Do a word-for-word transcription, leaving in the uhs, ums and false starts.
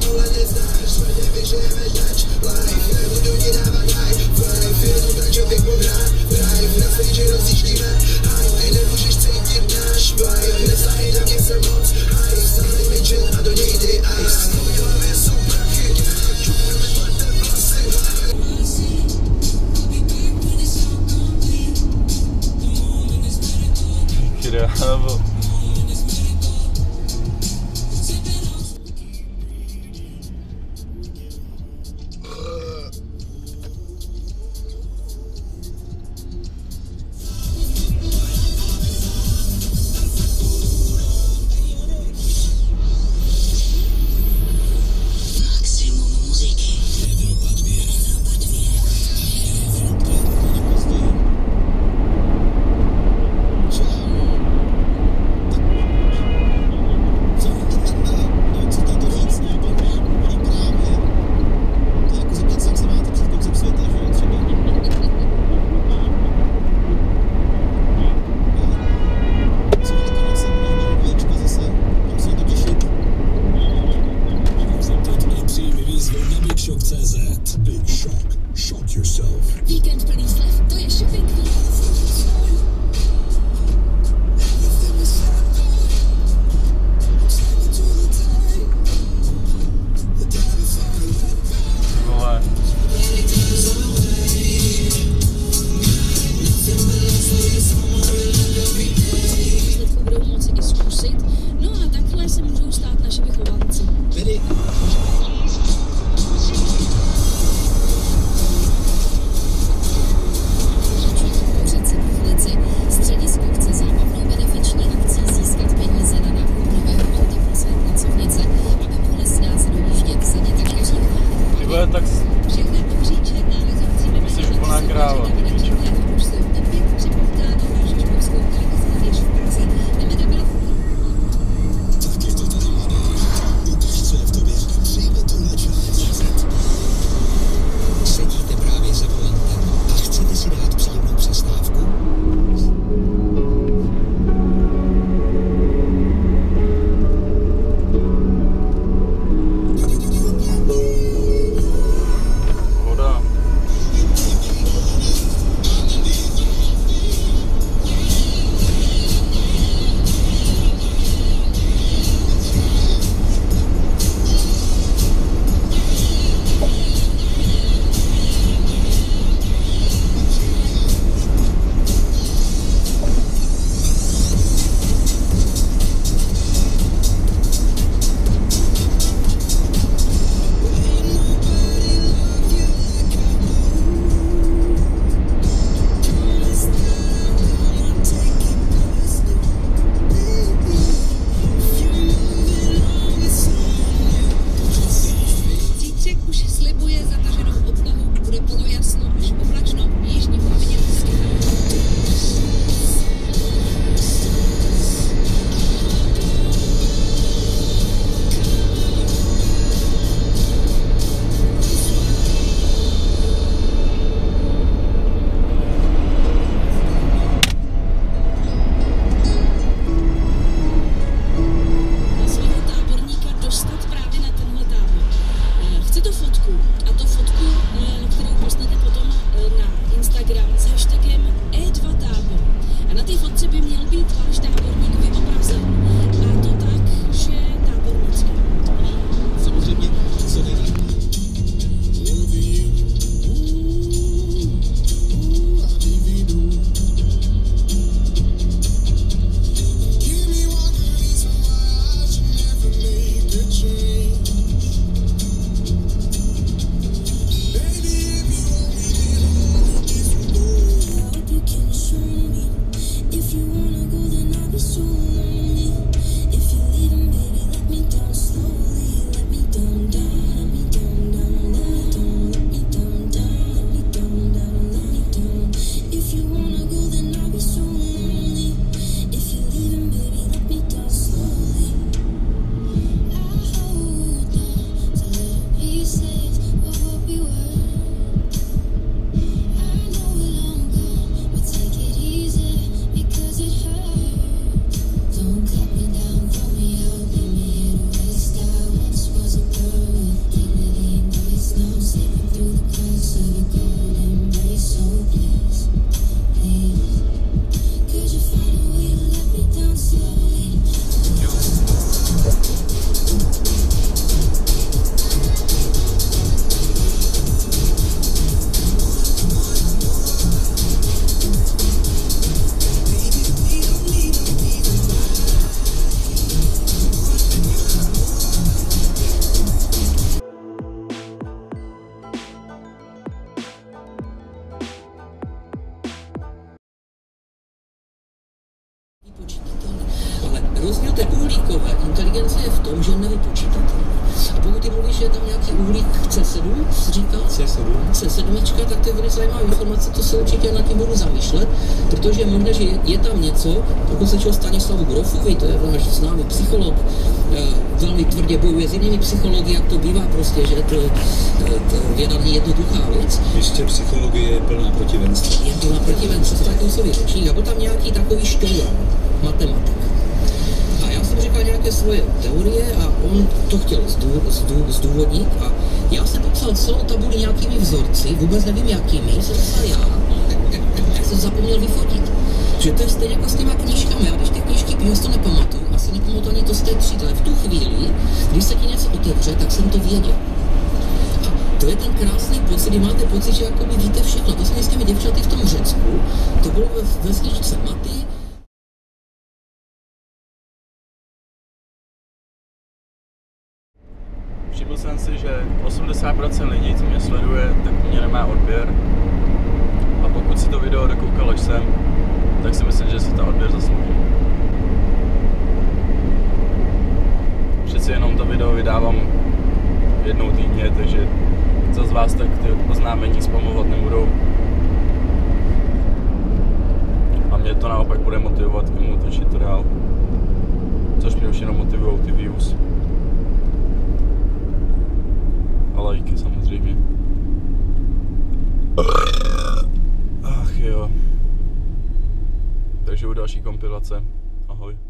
Krávo. Víkend plný slev, to je shopping. Vole. Budou moci i zkusit, no a takhle se můžou stát naši vychovanci. Tedy tak jsi úplná kráva. Sedíte právě za volantem a chcete si dát příjemnou přestávku? rozdíl té uhlíkové inteligence je v tom, že je nevypočítatelný. A pokud ty mluvíš, že je tam nějaký uhlík C sedm, říká? C sedm. C sedm, tak to je velmi zajímavá informace, to se určitě nad tím budu zamýšlet, protože je možné, že je, je tam něco, pokud se čeho Stanislavu Grofovi, to je váš známý psycholog, velmi tvrdě bojuje s jinými psychologi, jak to bývá prostě, že to, to věda není jednoduchá věc. Ještě psychologie je plná protivenství. Je plná protivenství, ostatní řečník, a byl tam nějaký takový šťouran, matematik. A já jsem říkal nějaké svoje teorie a on to chtěl zdů, zdů, zdůvodnit a já jsem popsal celou tabuli nějakými vzorci, vůbec nevím jakými, jsem psal já, tak jsem zapomněl vyfotit. Že to je stejně jako s těma knížkami, já když ty knížky piju, to nepamatuju, asi nepamatuju ani to z té třídy, ale v tu chvíli, když se ti něco otevře, tak jsem to věděl. A to je ten krásný pocit, kdy máte pocit, že jakoby víte všechno. To jsem s těmi děvčaty v tom Řecku, to bylo ve vesničce Maty. Všiml jsem si, že osmdesát procent lidí, co mě sleduje, tak mě nemá odběr. A pokud si to video dokoukal až sem, tak si myslím, že si to odběr zaslouží. Přeci jenom to video vydávám jednou týdně, takže co z vás tak ty oznámení spamovat nebudou. A mě to naopak bude motivovat k tomu točit to dál. Což mě už jenom motivujou ty views. A lajky samozřejmě. Ach jo. Takže u další kompilace. Ahoj.